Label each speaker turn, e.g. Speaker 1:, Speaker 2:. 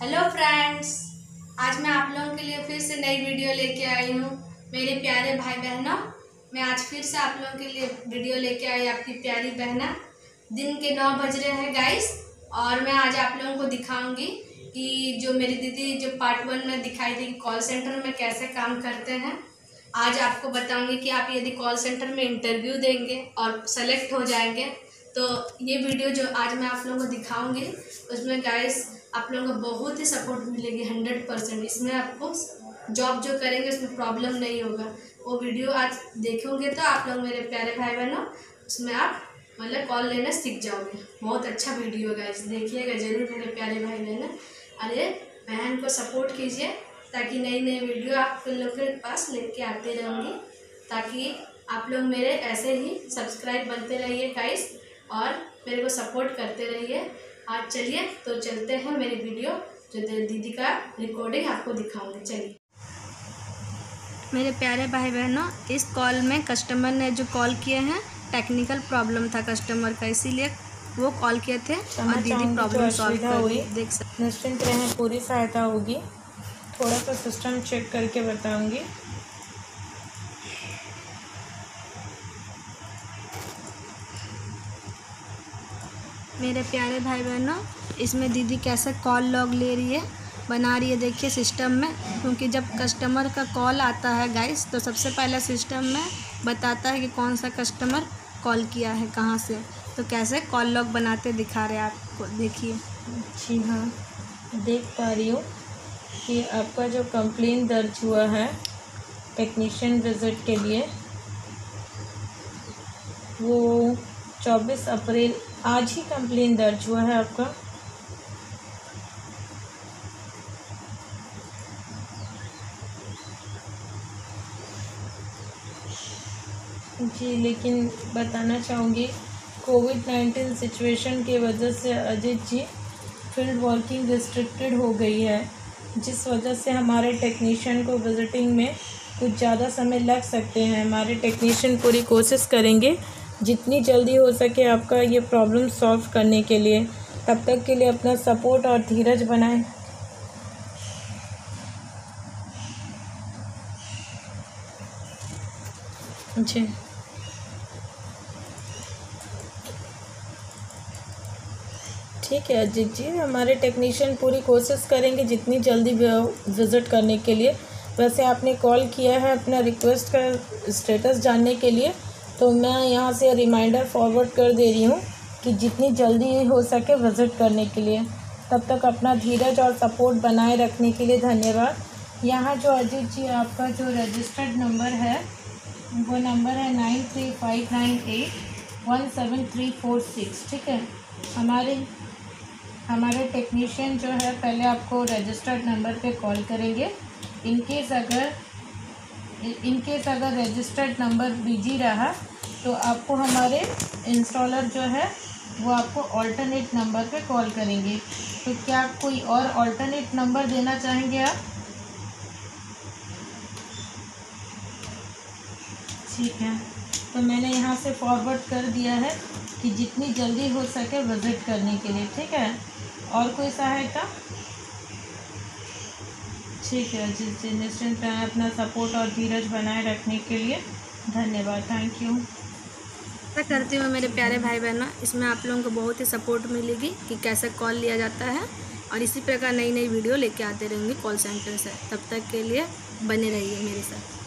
Speaker 1: Hello friends, आज मैं आप लोगों के लिए फिर से नई वीडियो लेके आई हूँ। मेरे प्यारे भाई बहनों, मैं आज फिर से आप लोगों के लिए वीडियो लेके आई, आपकी प्यारी बहना। दिन के 9 बज रहे हैं गाइस, और मैं आज आप लोगों को दिखाऊंगी कि जो मेरी दीदी जो पार्ट 1 में दिखाई थी कॉल सेंटर में कैसे काम करते हैं। आज आपको बताऊंगी कि आप यदि कॉल सेंटर में इंटरव्यू देंगे और सेलेक्ट हो जाएंगे तो ये वीडियो जो आज मैं आप लोगों को दिखाऊंगी उसमें गाइस आप लोगों को बहुत ही सपोर्ट मिलेगी 100%। इसमें आपको जॉब जो करेंगे उसमें प्रॉब्लम नहीं होगा। वो वीडियो आज देखोगे तो आप लोग मेरे प्यारे भाई बहनों उसमें आप मतलब कॉल लेना सीख जाओगे। बहुत अच्छा वीडियो है गाइस, देखिएगा ज़रूर मेरे प्यारे भाई बहनों। अरे बहन को सपोर्ट कीजिए ताकि नई नई वीडियो आप लोग के पास लेके आते रहूँगी, ताकि आप लोग मेरे ऐसे ही सब्सक्राइब बनते रहिए गाइस और मेरे को सपोर्ट करते रहिए। आज चलिए तो चलते हैं मेरी वीडियो जो दीदी का रिकॉर्डिंग आपको दिखाऊंगी। चलिए मेरे प्यारे भाई बहनों, इस कॉल में कस्टमर ने जो कॉल किए हैं टेक्निकल प्रॉब्लम था कस्टमर का, इसीलिए वो कॉल किए थे और दीदी प्रॉब्लम सॉल्व कर दी। देख सकते
Speaker 2: निश्चिंत रहें, पूरी सहायता होगी। थोड़ा सा सिस्टम चेक करके बताऊंगी।
Speaker 1: मेरे प्यारे भाई बहनों, इसमें दीदी कैसे कॉल लॉग ले रही है, बना रही है देखिए सिस्टम में। क्योंकि जब कस्टमर का कॉल आता है गाइस तो सबसे पहले सिस्टम में बताता है कि कौन सा कस्टमर कॉल किया है, कहाँ से। तो कैसे कॉल लॉग बनाते दिखा रहे हैं आपको, देखिए।
Speaker 2: जी हाँ, देख पा रही हूँ कि आपका जो कंप्लेन दर्ज हुआ है टेक्नीशियन विज़िट के लिए वो 24 अप्रैल आज ही कंप्लेन दर्ज हुआ है आपका। जी, लेकिन बताना चाहूँगी कोविड-19 सिचुएशन की वजह से Ajit ji field working restricted हो गई है, जिस वजह से हमारे टेक्नीशियन को विजिटिंग में कुछ ज़्यादा समय लग सकते हैं। हमारे टेक्नीशियन पूरी कोशिश करेंगे जितनी जल्दी हो सके आपका ये प्रॉब्लम सॉल्व करने के लिए। तब तक के लिए अपना सपोर्ट और धीरज बनाएं। जी ठीक है अजीत जी, हमारे टेक्नीशियन पूरी कोशिश करेंगे जितनी जल्दी विज़िट करने के लिए। वैसे आपने कॉल किया है अपना रिक्वेस्ट का स्टेटस जानने के लिए, तो मैं यहाँ से रिमाइंडर फॉरवर्ड कर दे रही हूँ कि जितनी जल्दी हो सके विज़िट करने के लिए। तब तक अपना धीरज और सपोर्ट बनाए रखने के लिए धन्यवाद। यहाँ जो अजीत जी आपका जो रजिस्टर्ड नंबर है वो नंबर है 9359817346। ठीक है, हमारे टेक्नीशियन जो है पहले आपको रजिस्टर्ड नंबर पे कॉल करेंगे। इनकेस अगर रजिस्टर्ड नंबर बिजी रहा तो आपको हमारे इंस्टॉलर जो है वो आपको ऑल्टरनेट नंबर पे कॉल करेंगे। तो क्या कोई और ऑल्टरनेट नंबर देना चाहेंगे आप? ठीक है, तो मैंने यहाँ से फॉरवर्ड कर दिया है कि जितनी जल्दी हो सके विज़िट करने के लिए। ठीक है, और कोई सहायता? ठीक है जी, निश्चिंत रहें, अपना सपोर्ट और धीरज बनाए रखने के लिए धन्यवाद। Thank you.
Speaker 1: मैं करती हूँ मेरे प्यारे भाई बहनों, इसमें आप लोगों को बहुत ही सपोर्ट मिलेगी कि कैसे कॉल लिया जाता है, और इसी प्रकार नई नई वीडियो लेके आते रहेंगे कॉल सेंटर से। तब तक के लिए बने रहिए मेरे साथ।